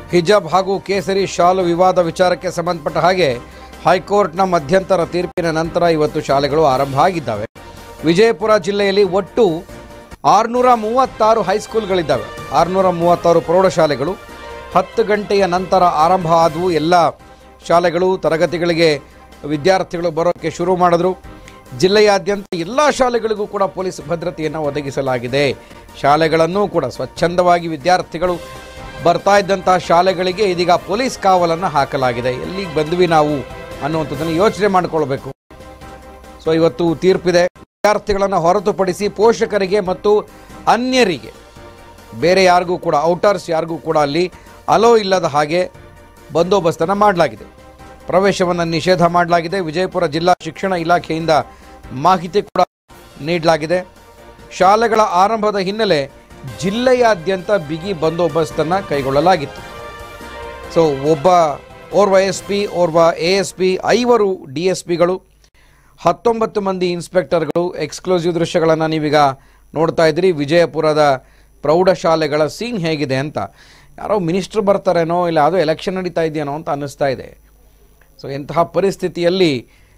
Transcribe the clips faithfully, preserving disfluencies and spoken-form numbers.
ಹಿಜಾಬ್ ಹಾಗೂ ಕೇಸರಿ ಶಾಲು ವಿವಾದ ವಿಚಾರಕ್ಕೆ ಸಂಬಂಧಪಟ್ಟ ಹಾಗೆ ಹೈಕೋರ್ಟ್ನ ಮಧ್ಯಂತರ ತೀರ್ಪಿನ ನಂತರ ಇವತ್ತು ಶಾಲೆಗಳು ಆರಂಭ ಆಗಿದ್ದಾವೆ. ವಿಜಯಪುರ ಜಿಲ್ಲೆಯಲ್ಲಿ ಒಟ್ಟು ಆರುನೂರ ಮೂವತ್ತಾರು ಹೈಸ್ಕೂಲ್ಗಳಿದ್ದಾವೆ. ಆರುನೂರ ಮೂವತ್ತಾರು ಪ್ರೌಢಶಾಲೆಗಳು ಹತ್ತು ಗಂಟೆಯ ನಂತರ ಆರಂಭ ಆದವು. ಎಲ್ಲ ಶಾಲೆಗಳು ತರಗತಿಗಳಿಗೆ ವಿದ್ಯಾರ್ಥಿಗಳು ಬರೋಕ್ಕೆ ಶುರು ಮಾಡಿದ್ರು. ಜಿಲ್ಲೆಯಾದ್ಯಂತ ಎಲ್ಲ ಶಾಲೆಗಳಿಗೂ ಕೂಡ ಪೊಲೀಸ್ ಭದ್ರತೆಯನ್ನು ಒದಗಿಸಲಾಗಿದೆ. ಶಾಲೆಗಳನ್ನು ಕೂಡ ಸ್ವಚ್ಛಂದವಾಗಿ ವಿದ್ಯಾರ್ಥಿಗಳು ಬರ್ತಾ ಇದ್ದಂಥ ಶಾಲೆಗಳಿಗೆ ಇದೀಗ ಪೊಲೀಸ್ ಕಾವಲನ್ನು ಹಾಕಲಾಗಿದೆ. ಎಲ್ಲಿಗೆ ಬಂದ್ವಿ ನಾವು ಅನ್ನುವಂಥದ್ದನ್ನು ಯೋಚನೆ ಮಾಡಿಕೊಳ್ಬೇಕು. ಸೊ ಇವತ್ತು ತೀರ್ಪಿದೆ. ವಿದ್ಯಾರ್ಥಿಗಳನ್ನು ಹೊರತುಪಡಿಸಿ ಪೋಷಕರಿಗೆ ಮತ್ತು ಅನ್ಯರಿಗೆ, ಬೇರೆ ಯಾರಿಗೂ ಕೂಡ, ಔಟರ್ಸ್ ಯಾರಿಗೂ ಕೂಡ ಅಲ್ಲಿ ಅಲೋ ಇಲ್ಲದ ಹಾಗೆ ಬಂದೋಬಸ್ತನ್ನು ಮಾಡಲಾಗಿದೆ. ಪ್ರವೇಶವನ್ನು ನಿಷೇಧ ಮಾಡಲಾಗಿದೆ. ವಿಜಯಪುರ ಜಿಲ್ಲಾ ಶಿಕ್ಷಣ ಇಲಾಖೆಯಿಂದ ಮಾಹಿತಿ ಕೂಡ ನೀಡಲಾಗಿದೆ. ಶಾಲೆಗಳ ಆರಂಭದ ಹಿನ್ನೆಲೆ ಜಿಲ್ಲೆಯಾದ್ಯಂತ ಬಿಗಿ ಬಂದೋಬಸ್ತನ್ನು ಕೈಗೊಳ್ಳಲಾಗಿತ್ತು. ಸೊ ಒಬ್ಬ ಓರ್ವ ಎಸ್ ಪಿ, ಓರ್ವ ಎ ಎಸ್ ಪಿ, ಐವರು ಡಿ ಎಸ್ ಪಿಗಳು, ಹತ್ತೊಂಬತ್ತು ಮಂದಿ ಇನ್ಸ್ಪೆಕ್ಟರ್ಗಳು. ಎಕ್ಸ್ಕ್ಲೂಸಿವ್ ದೃಶ್ಯಗಳನ್ನು ನೀವೀಗ ನೋಡ್ತಾ ಇದ್ದೀರಿ. ವಿಜಯಪುರದ ಪ್ರೌಢಶಾಲೆಗಳ ಸೀನ್ ಹೇಗಿದೆ ಅಂತ. ಯಾರೋ ಮಿನಿಸ್ಟ್ರು ಬರ್ತಾರೇನೋ, ಇಲ್ಲ ಅದು ಎಲೆಕ್ಷನ್ ನಡೀತಾ ಇದೆಯೇನೋ ಅಂತ ಅನ್ನಿಸ್ತಾ ಇದೆ. ಸೊ ಇಂತಹ ಪರಿಸ್ಥಿತಿಯಲ್ಲಿ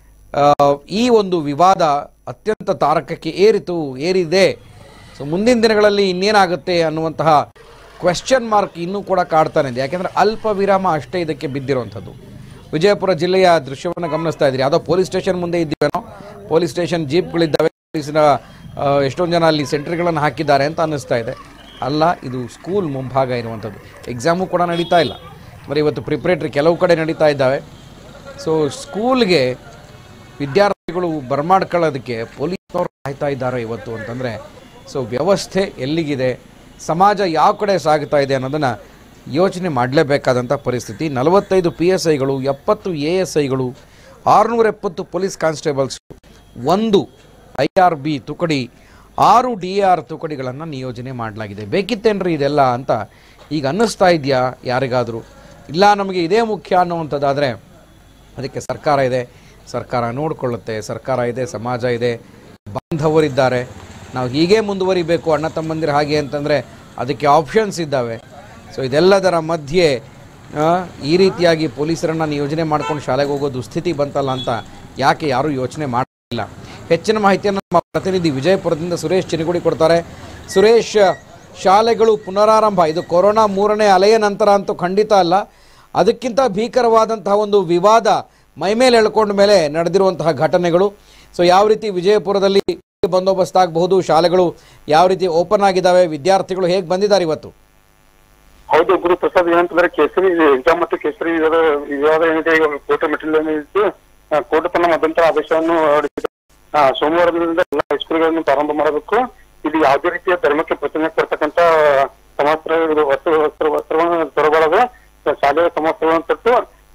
ಈ ಒಂದು ವಿವಾದ ಅತ್ಯಂತ ತಾರಕಕ್ಕೆ ಏರಿತು ಏರಿದೆ. ಸೊ ಮುಂದಿನ ದಿನಗಳಲ್ಲಿ ಇನ್ನೇನಾಗುತ್ತೆ ಅನ್ನುವಂತಹ ಕ್ವೆಶ್ಚನ್ ಮಾರ್ಕ್ ಇನ್ನೂ ಕೂಡ ಕಾಡ್ತಾನೆ ಇದೆ. ಯಾಕೆಂದರೆ ಅಲ್ಪ ವಿರಾಮ ಅಷ್ಟೇ ಇದಕ್ಕೆ ಬಿದ್ದಿರುವಂಥದ್ದು. ವಿಜಯಪುರ ಜಿಲ್ಲೆಯ ದೃಶ್ಯವನ್ನು ಗಮನಿಸ್ತಾ ಇದ್ದೀರಿ. ಯಾವುದೋ ಪೊಲೀಸ್ ಸ್ಟೇಷನ್ ಮುಂದೆ ಇದ್ದೀವೇನೋ, ಪೊಲೀಸ್ ಸ್ಟೇಷನ್ ಜೀಪ್ಗಳಿದ್ದಾವೆ, ಪೊಲೀಸಿನ ಎಷ್ಟೊಂದು ಜನ ಅಲ್ಲಿ ಸೆಂಟ್ರಿಗಳನ್ನು ಹಾಕಿದ್ದಾರೆ ಅಂತ ಅನ್ನಿಸ್ತಾ ಇದೆ. ಅಲ್ಲ, ಇದು ಸ್ಕೂಲ್ ಮುಂಭಾಗ ಇರುವಂಥದ್ದು. ಎಕ್ಸಾಮು ಕೂಡ ನಡೀತಾ ಇಲ್ಲ. ಬರೀ ಇವತ್ತು ಪ್ರಿಪ್ರೇಟ್ರಿ ಕೆಲವು ಕಡೆ ನಡೀತಾ ಇದ್ದಾವೆ. ಸೊ ಸ್ಕೂಲ್ಗೆ ವಿದ್ಯಾರ್ಥಿಗಳು ಬರಮಾಡ್ಕೊಳ್ಳೋದಕ್ಕೆ ಪೊಲೀಸ್ನವರು ಕಾಯ್ತಾ ಇದ್ದಾರೆ ಇವತ್ತು ಅಂತಂದರೆ, ಸೊ ವ್ಯವಸ್ಥೆ ಎಲ್ಲಿಗಿದೆ, ಸಮಾಜ ಯಾವ ಕಡೆ ಸಾಗ್ತಾ ಇದೆ ಅನ್ನೋದನ್ನು ಯೋಚನೆ ಮಾಡಲೇಬೇಕಾದಂಥ ಪರಿಸ್ಥಿತಿ. ನಲವತ್ತೈದು ಪಿ ಎಸ್ ಐಗಳು, ಎಪ್ಪತ್ತು ಎ ಎಸ್ ಐಗಳು, ಆರುನೂರ ಎಪ್ಪತ್ತು ಪೊಲೀಸ್ ಕಾನ್ಸ್ಟೇಬಲ್ಸ್, ಒಂದು ಐ ಆರ್ ಬಿ ತುಕಡಿ, ಆರು ಡಿ ಆರ್ ತುಕಡಿಗಳನ್ನು ನಿಯೋಜನೆ ಮಾಡಲಾಗಿದೆ. ಬೇಕಿತ್ತೇನ್ರಿ ಇದೆಲ್ಲ ಅಂತ ಈಗ ಅನ್ನಿಸ್ತಾ ಇದೆಯಾ ಯಾರಿಗಾದರೂ? ಇಲ್ಲ, ನಮಗೆ ಇದೇ ಮುಖ್ಯ ಅನ್ನುವಂಥದ್ದಾದರೆ ಅದಕ್ಕೆ ಸರ್ಕಾರ ಇದೆ, ಸರ್ಕಾರ ನೋಡಿಕೊಳ್ಳುತ್ತೆ. ಸರ್ಕಾರ ಇದೆ, ಸಮಾಜ ಇದೆ, ಬಾಂಧವರಿದ್ದಾರೆ. ನಾವು ಹೀಗೆ ಮುಂದುವರಿಬೇಕು ಅಣ್ಣ ತಮ್ಮಂದಿರ ಹಾಗೆ ಅಂತಂದರೆ ಅದಕ್ಕೆ ಆಪ್ಷನ್ಸ್ ಇದ್ದಾವೆ. ಸೊ ಇದೆಲ್ಲದರ ಮಧ್ಯೆ ಈ ರೀತಿಯಾಗಿ ಪೊಲೀಸರನ್ನು ನಿಯೋಜನೆ ಮಾಡ್ಕೊಂಡು ಶಾಲೆಗೆ ಹೋಗೋ ದುಸ್ಥಿತಿ ಬಂತಲ್ಲ ಅಂತ ಯಾಕೆ ಯಾರೂ ಯೋಚನೆ ಮಾಡಲಿಲ್ಲ? ಹೆಚ್ಚಿನ ಮಾಹಿತಿಯನ್ನು ನಮ್ಮ ಪ್ರತಿನಿಧಿ ವಿಜಯಪುರದಿಂದ ಸುರೇಶ್ ಚಿನಗುಡಿ ಕೊಡ್ತಾರೆ. ಸುರೇಶ್, ಶಾಲೆಗಳು ಪುನರಾರಂಭ, ಇದು ಕೊರೋನಾ ಮೂರನೇ ಅಲೆಯ ನಂತರ ಅಂತೂ ಖಂಡಿತ ಅಲ್ಲ, ಅದಕ್ಕಿಂತ ಭೀಕರವಾದಂತಹ ಒಂದು ವಿವಾದ ಮೈಮೇಲೆ ಎಳ್ಕೊಂಡ ಮೇಲೆ ನಡೆದಿರುವಂತಹ ಘಟನೆಗಳು. ಸೊ ಯಾವ ರೀತಿ ವಿಜಯಪುರದಲ್ಲಿ ಬಂದೋಬಸ್ತ್ ಆಗಬಹುದು, ಶಾಲೆಗಳು ಯಾವ ರೀತಿ ಓಪನ್ ಆಗಿದ್ದಾವೆ, ವಿದ್ಯಾರ್ಥಿಗಳು ಹೇಗೆ ಬಂದಿದ್ದಾರೆ ಇವತ್ತು? ಹೌದು ಗುರುಪ್ರಸಾದ್, ಏನಂತಂದ್ರೆ ಕೇಸರಿ ಎಕ್ಸಾಮ್ ಮತ್ತು ಕೇಸರಿ ವಿವಾದ ಏನಿದೆ, ಕೋರ್ಟ್ ಮೆಟೀರಿಯಲ್ ಏನಿತ್ತು, ಕೋರ್ಟ್ ತನ್ನ ಮಧ್ಯಂತರ ಆದೇಶವನ್ನು ಹೊರಡಿಸಿದೆ. ಸೋಮವಾರದಿಂದ ಎಲ್ಲ ಹೈಸ್ಕೂಲ್ಗಳನ್ನು ಪ್ರಾರಂಭ ಮಾಡಬೇಕು. ಇದು ಯಾವುದೇ ರೀತಿಯ ಧರ್ಮಕ್ಕೆ ಪ್ರಚನೆ ಕೊಡ್ತಕ್ಕಂಥ ಸಮವಸ್ತ್ರ ವಸ್ತ್ರ ವಸ್ತ್ರ ವಸ್ತ್ರವನ್ನು ತೊಡಬಾರದು, ಶಾಲೆಯ ಸಮವಸ್ತ್ರವನ್ನು ತೊಟ್ಟು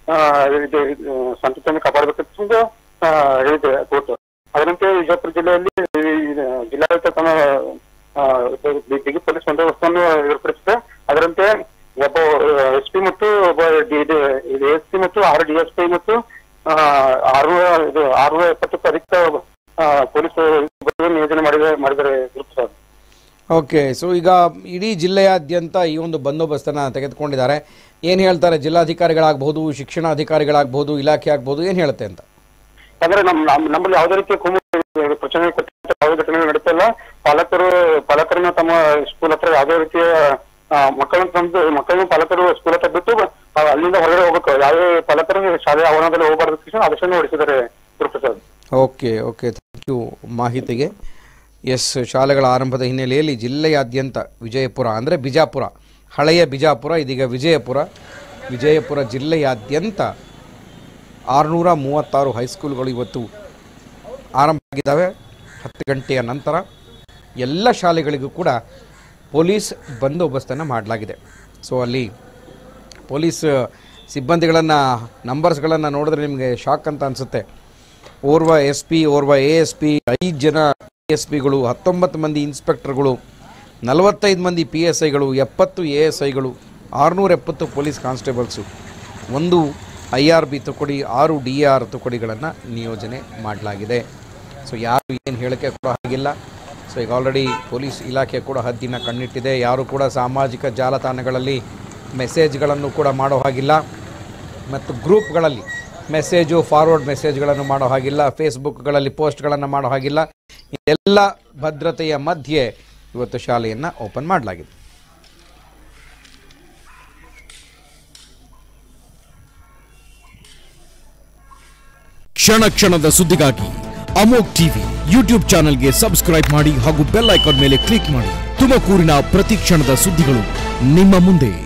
ಸಂತತೆಯನ್ನು ಕಾಪಾಡಬೇಕಂತ ಹೇಳಿದೆ ಕೋರ್ಟ್. ಅದರಂತೆ ವಿಜಯಪುರ ಜಿಲ್ಲೆಯಲ್ಲಿ ಜಿಲ್ಲಾಡಳಿತ ತನ್ನ ಬಿಗಿ ಪೊಲೀಸ್ ಬಂದೋಬಸ್ತನ್ನು ಏರ್ಪಡಿಸಿದೆ. ಅದರಂತೆ ಒಬ್ಬ ಎಸ್ ಪಿ ಮತ್ತು ಒಬ್ಬ ಎಸ್ ಪಿ ಮತ್ತು ಆರು ಡಿ ಎಸ್ ಪಿ ಮತ್ತು ಆರು ಇದು ಆರುನೂರ ಎಪ್ಪತ್ತಕ್ಕೂ ಅಧಿಕ ಪೊಲೀಸ್ ನಿಯೋಜನೆ ಮಾಡಿದ ಮಾಡಿದ್ದಾರೆ ಗುರುಪ್ರಸಾದ್. ಓಕೆ, ಸೊ ಈಗ ಇಡೀ ಜಿಲ್ಲೆಯಾದ್ಯಂತ ಈ ಒಂದು ಬಂದೋಬಸ್ತನ್ನು ತೆಗೆದುಕೊಂಡಿದ್ದಾರೆ. ಏನು ಹೇಳ್ತಾರೆ ಜಿಲ್ಲಾಧಿಕಾರಿಗಳಾಗಬಹುದು, ಶಿಕ್ಷಣಾಧಿಕಾರಿಗಳಾಗಬಹುದು, ಇಲಾಖೆ ಆಗ್ಬಹುದು, ಏನು ಹೇಳುತ್ತೆ ಅಂತ? ಅಂದ್ರೆ ನಮ್ ನಮ್ಮಲ್ಲಿ ಯಾವುದೇ ರೀತಿಯ ಕೋಮು ಪ್ರಚನೆ ಯಾವುದೇ ಘಟನೆಗಳು ನಡೀತಾ ಇಲ್ಲ. ಪಾಲಕರು ಪಾಲಕರನ್ನ ತಮ್ಮ ಸ್ಕೂಲ್ ಹತ್ರ ಯಾವುದೇ ರೀತಿಯ ಮಕ್ಕಳನ್ನ ತಂದು ಮಕ್ಕಳನ್ನ ಪಾಲಕರು ಸ್ಕೂಲ್ ಹತ್ರ ಬಿಟ್ಟು ಅಲ್ಲಿಂದ ಹೊರಗಡೆ ಹೋಗ್ಬೇಕು. ಯಾವುದೇ ಪಾಲಕರು ಶಾಲೆ ಆವರಣದಲ್ಲಿ ಹೋಗಬಾರ್ದು ತಕ್ಷಣ ಆದೇಶ ಹೊರಡಿಸಿದ್ದಾರೆ Guruprasad. Okay okay thank you ಮಾಹಿತಿಗೆ. ಎಸ್, ಶಾಲೆಗಳ ಆರಂಭದ ಹಿನ್ನೆಲೆಯಲ್ಲಿ ಜಿಲ್ಲೆಯಾದ್ಯಂತ ವಿಜಯಪುರ ಅಂದರೆ ಬಿಜಾಪುರ, ಹಳೆಯ ಬಿಜಾಪುರ, ಇದೀಗ ವಿಜಯಪುರ, ವಿಜಯಪುರ ಜಿಲ್ಲೆಯಾದ್ಯಂತ ಆರುನೂರ ಮೂವತ್ತಾರು ಹೈಸ್ಕೂಲ್ಗಳು ಇವತ್ತು ಆರಂಭ ಆಗಿದ್ದಾವೆ. ಹತ್ತು ಗಂಟೆಯ ನಂತರ ಎಲ್ಲ ಶಾಲೆಗಳಿಗೂ ಕೂಡ ಪೊಲೀಸ್ ಬಂದೋಬಸ್ತನ್ನು ಮಾಡಲಾಗಿದೆ. ಸೊ ಅಲ್ಲಿ ಪೊಲೀಸ್ ಸಿಬ್ಬಂದಿಗಳನ್ನು, ನಂಬರ್ಸ್ಗಳನ್ನು ನೋಡಿದ್ರೆ ನಿಮಗೆ ಶಾಕ್ ಅಂತ ಅನಿಸುತ್ತೆ. ಓರ್ವ ಎಸ್ ಪಿ, ಓರ್ವ ಎ ಎಸ್ ಪಿ, ಐದು ಜನ ಎಸ್ ಪಿಗಳು, ಹತ್ತೊಂಬತ್ತು ಮಂದಿ ಇನ್ಸ್ಪೆಕ್ಟರ್ಗಳು, ನಲವತ್ತೈದು ಮಂದಿ ಪಿ ಎಸ್ ಐಗಳು, ಎಪ್ಪತ್ತು ಎ ಎಸ್ ಐಗಳು, ಆರುನೂರ ಎಪ್ಪತ್ತು ಪೊಲೀಸ್ ಕಾನ್ಸ್ಟೇಬಲ್ಸು, ಒಂದು ಐ ಆರ್ ಬಿ ತುಕಡಿ, ಆರು ಡಿ ಆರ್ ತುಕಡಿಗಳನ್ನು ನಿಯೋಜನೆ ಮಾಡಲಾಗಿದೆ. ಸೊ ಯಾರು ಏನು ಹೇಳಿಕೆ ಕೂಡ ಹಾಗಿಲ್ಲ. ಸೊ ಈಗ ಆಲ್ರೆಡಿ ಪೊಲೀಸ್ ಇಲಾಖೆ ಕೂಡ ಹದ್ದಿನ ಕಣ್ಣಿಟ್ಟಿದೆ. ಯಾರು ಕೂಡ ಸಾಮಾಜಿಕ ಜಾಲತಾಣಗಳಲ್ಲಿ ಮೆಸೇಜ್ಗಳನ್ನು ಕೂಡ ಮಾಡೋ ಹಾಗಿಲ್ಲ ಮತ್ತು ಗ್ರೂಪ್ಗಳಲ್ಲಿ ಮೆಸೇಜು ಫಾರ್ವರ್ಡ್ ಮೆಸೇಜ್ಗಳನ್ನು ಮಾಡೋ ಹಾಗಿಲ್ಲ, ಫೇಸ್ಬುಕ್ಗಳಲ್ಲಿ ಪೋಸ್ಟ್ಗಳನ್ನು ಮಾಡೋ ಹಾಗಿಲ್ಲ. ಎಲ್ಲ ಭದ್ರತೆಯ ಮಧ್ಯೆ ಇವತ್ತು ಶಾಲೆಯನ್ನು ಓಪನ್ ಮಾಡಲಾಗಿದೆ. ಕ್ಷಣ ಕ್ಷಣದ ಸುದ್ದಿಗಾಗಿ ಅಮೋಘ್ ಟಿವಿ ಯೂಟ್ಯೂಬ್ ಚಾನೆಲ್ಗೆ ಸಬ್ಸ್ಕ್ರೈಬ್ ಮಾಡಿ ಹಾಗೂ ಬೆಲ್ ಐಕಾನ್ ಮೇಲೆ ಕ್ಲಿಕ್ ಮಾಡಿ. ತುಮಕೂರಿನ ಪ್ರತಿ ಕ್ಷಣದ ಸುದ್ದಿಗಳು ನಿಮ್ಮ ಮುಂದೆ.